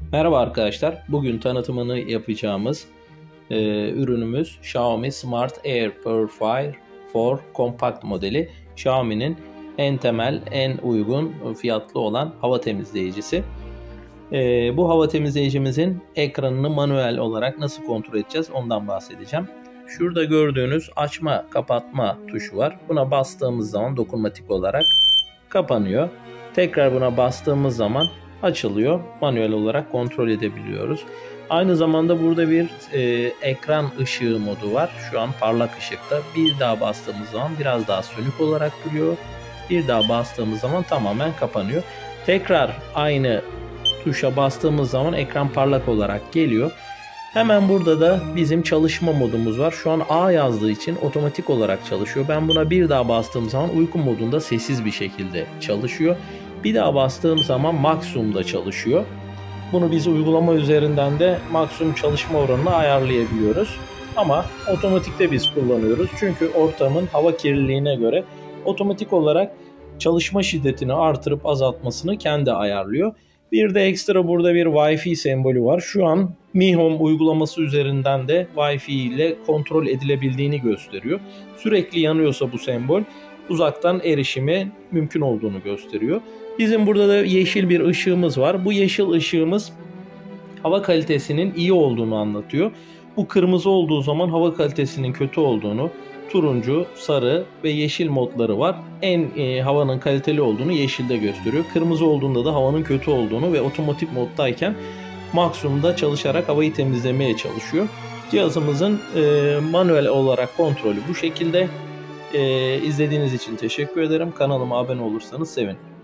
Merhaba arkadaşlar. Bugün tanıtımını yapacağımız ürünümüz Xiaomi Smart Air Purifier 4 Compact modeli. Xiaomi'nin en temel, en uygun fiyatlı olan hava temizleyicisi. Bu hava temizleyicimizin ekranını manuel olarak nasıl kontrol edeceğiz ondan bahsedeceğim. Şurada gördüğünüz açma kapatma tuşu var. Buna bastığımız zaman dokunmatik olarak kapanıyor. Tekrar buna bastığımız zaman açılıyor. Manuel olarak kontrol edebiliyoruz. Aynı zamanda burada bir ekran ışığı modu var. Şu an parlak ışıkta. Bir daha bastığımız zaman biraz daha sönük olarak duruyor. Bir daha bastığımız zaman tamamen kapanıyor. Tekrar aynı tuşa bastığımız zaman ekran parlak olarak geliyor. Hemen burada da bizim çalışma modumuz var. Şu an A yazdığı için otomatik olarak çalışıyor. Ben buna bir daha bastığım zaman uyku modunda sessiz bir şekilde çalışıyor. Bir daha bastığım zaman maksimumda çalışıyor. Bunu biz uygulama üzerinden de maksimum çalışma oranını ayarlayabiliyoruz. Ama otomatikte biz kullanıyoruz. Çünkü ortamın hava kirliliğine göre otomatik olarak çalışma şiddetini artırıp azaltmasını kendi ayarlıyor. Bir de ekstra burada bir Wi-Fi sembolü var. Şu an Mi Home uygulaması üzerinden de Wi-Fi ile kontrol edilebildiğini gösteriyor. Sürekli yanıyorsa bu sembol uzaktan erişime mümkün olduğunu gösteriyor. Bizim burada da yeşil bir ışığımız var. Bu yeşil ışığımız hava kalitesinin iyi olduğunu anlatıyor. Bu kırmızı olduğu zaman hava kalitesinin kötü olduğunu, turuncu, sarı ve yeşil modları var. Havanın kaliteli olduğunu yeşilde gösteriyor. Kırmızı olduğunda da havanın kötü olduğunu ve otomatik moddayken maksimumda çalışarak havayı temizlemeye çalışıyor. Cihazımızın manuel olarak kontrolü bu şekilde. İzlediğiniz için teşekkür ederim. Kanalıma abone olursanız sevinirim.